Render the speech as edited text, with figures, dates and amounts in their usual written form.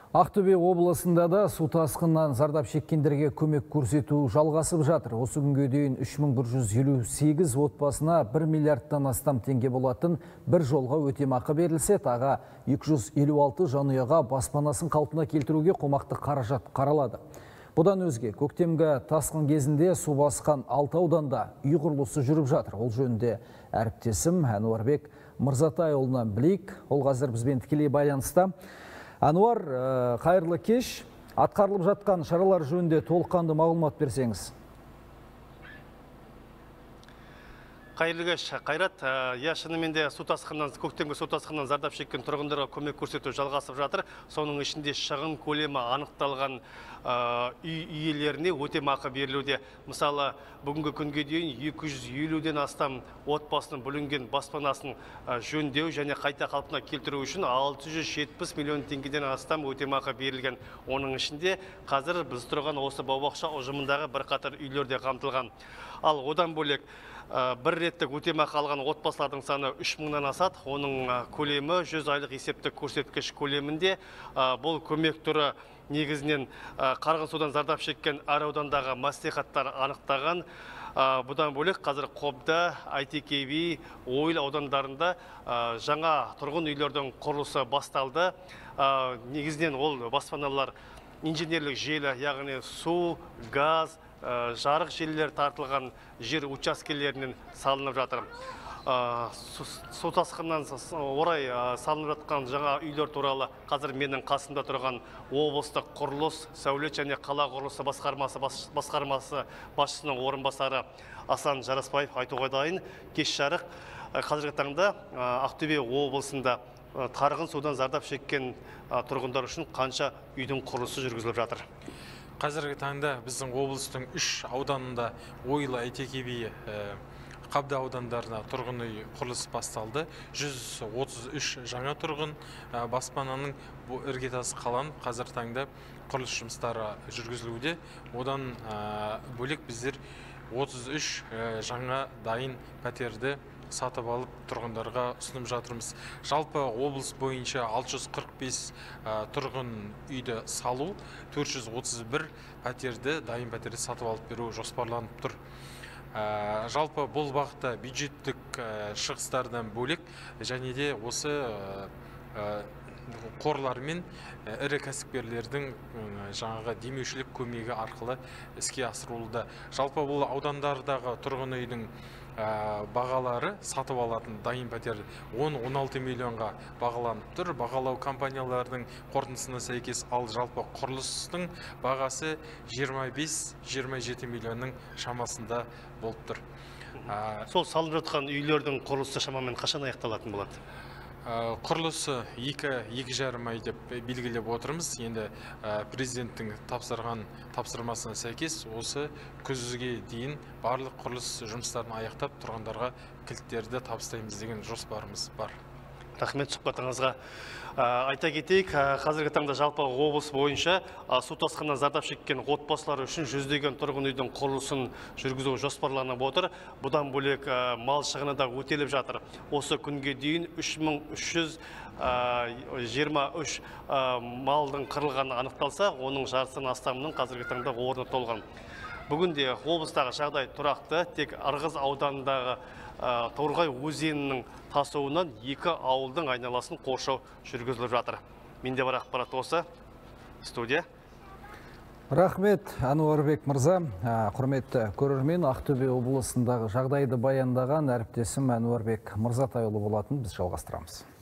Ақтөбе облысында да су тасқынынан зардап шеккендерге көмек көрсету жалғасып жатыр. Осы күнге дейін 3158 отбасына 1 миллиардтан астам теңге болатын бір жолға өтемақы берілсе, тағы 256 жанұяға баспанасын қалпына келтіруге қомақты қаражат қаралады. Бұдан өзге, көктемгі тасқын кезінде су басқан 6 ауданда үй құрылысы жүріп жатыр. Ол жөнінде әріптесім Әнуарбек Мырзатайұлынан білейік. Ол қазір бізбен тікелей байланыста. Әнуар, қайырлы кеш. Атқарылып жатқан шаралар жөнінде толыққанды мағлұмат берсеңіз. Қайырлы кеш, Қайрат. Шынымен де көктемгі су тасқынынан зардап шеккен тұрғындарға көмек көрсету жалғасып жатыр. Соның ішінде шығын көлемі анықталған үй иелеріне өтемақы берілуде. Мысалы, бүгінгі күнге дейін 250-ден астам отбасының бүлінген баспанасын жөндеу және қайта қалпына келтіру үшін 670 миллион теңгеден астам өтемақы берілген. Оның ішінде қазір біз тұрған осы бау-бақша ұжымындағы бірқатар үйлерде қамтылған. Ал одан бөлек бір реттік өтемақы алған отбасылардың саны 3000-нан асады. Оның көлемі 100 айлық есептік көрсеткіш көлемінде. Бұл көмек түрі негізінен қарғын судан зардап шеккен әр аудандағы мәслихаттар анықтаған. Бұдан бөлек қазір Қобда, Әйтеке би, Ойыл аудандарында жаңа тұрғын үйлердің құрылысы басталды. Негізінен ол баспаналар инженерлік желі, яғни су, газ, жарық желілер тартылған жер учаскелерінен салынып жатыр. Су тасқынынан орай салынып жатқан жаңа үйлер туралы қазір менің қасымда тұрған облыстық құрылыс, сәулет және қала құрылысы басқармасы басшысының орынбасары Асан Жарасбаев айтуға дайын. Кеш жарық. Қазіргі таңда Ақтөбе облысында қарғын судан зардап шеккен тұрғындар үшін қанша үйдің құрылысы жүргізіліп жатыр? Қазіргі таңда біздің облыстың 3 ауданында Ойыл, Әйтеке би, Қобда аудандарына тұрғын үй құрылысы басталды. 133 жаңа тұрғын баспананың іргетасы қаланып, қазіргі таңда құрылыс жұмыстары жүргізілуде. Одан бөлек біздер 33 жаңа дайын пәтерді сатып алып тұрғындарға ұсынып жатырмыз. Жалпы облыс бойынша 645 тұрғын үйді салу, 431 пәтерді, дайын пәтерді сатып алып беру жоспарланып тұр. Жалпы бұл бағытта бюджеттік шығыстардан бөлек және де осы қорлармен ірі кәсіпкерлердің жаңағы демеушілік көмегі арқылы іске асырылуда. Жалпы бұл аудандардағы тұрғын үйдің бағалары сатып алатын дайын пәтер 10-16 миллионға бағаланып тұр. Бағалау компаниялардың қорытындысына сәйкес, ал жалпы құрылыстың бағасы 25-27 миллионның шамасында болып тұр. Сол салынып жатқан үйлердің құрылысы шамамен қашан аяқталатын болады? Құрылысы 2-2,5 ай деп белгілеп отырмыз. Енді президенттің тапсырмасына сәйкес осы күзге дейін барлық құрылыс жұмыстарын аяқтап тұрғындарға кілттерді табыстаймыз деген жоспарымыз бар. Рахмет сұхбатыңызға. Айта кетейік, қазіргі таңда жалпы облыс бойынша су тасқынынан зардап шеккен отбасылар үшін жүздеген тұрғын үйдің құрылысын жүргізу жоспарланып отыр. Бұдан бөлек мал шығыны да өтеліп жатыр. Осы күнге дейін 3323 малдың қырылғаны анықталса, оның жартысынан астамының қазіргі таңда орны толған. Бүгінде облыстағы жағдай тұрақты, тек Ырғыз ауданындағы Торғай өзенінің тасуынан 2 ауылдың айналасын қоршау жүргізіліп жатыр. Менде бар ақпарат осы. Студия. Рахмет, Әнуарбек мырза. Құрметті көрермен, Ақтөбе облысындағы жағдайды баяндаған әріптесім Әнуарбек Мырзатайұлы болатын. Біз жалғастырамыз.